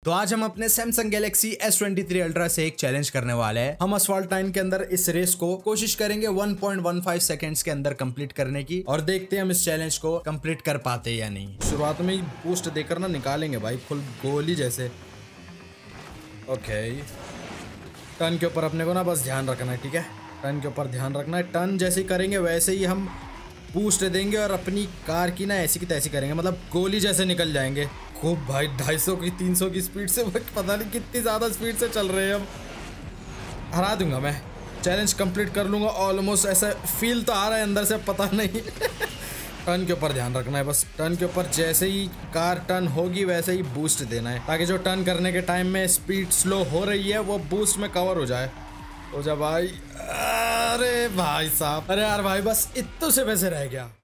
तो आज हम अपने सैमसंग गैलेक्सी S23 अल्ट्रा से एक चैलेंज करने वाले हैं। हम असफाल्ट टाइम के अंदर इस रेस को कोशिश करेंगे 1.15 सेकंड्स के अंदर कंप्लीट करने की और देखते हैं हम इस चैलेंज को कंप्लीट कर पाते या नहीं। शुरुआत में ही बूस्ट देकर ना निकालेंगे भाई, फुल गोली जैसे। ओके, टर्न के ऊपर अपने को ना बस ध्यान रखना है, ठीक है। टर्न के ऊपर ध्यान रखना है। टर्न जैसे ही करेंगे वैसे ही हम बूस्ट देंगे और अपनी कार की ना ऐसी की तैसी करेंगे, मतलब गोली जैसे निकल जाएंगे। खूब भाई 250 की 300 की स्पीड से, पता नहीं कितनी ज़्यादा स्पीड से चल रहे हैं हम। हरा दूंगा मैं, चैलेंज कंप्लीट कर लूँगा ऑलमोस्ट, ऐसा फील तो आ रहा है अंदर से, पता नहीं। टर्न के ऊपर ध्यान रखना है बस। टर्न के ऊपर जैसे ही कार टर्न होगी वैसे ही बूस्ट देना है, ताकि जो टर्न करने के टाइम में स्पीड स्लो हो रही है वो बूस्ट में कवर हो जाए। हो जा भाई। अरे भाई साहब, अरे यार भाई बस इतने से वैसे रह गया।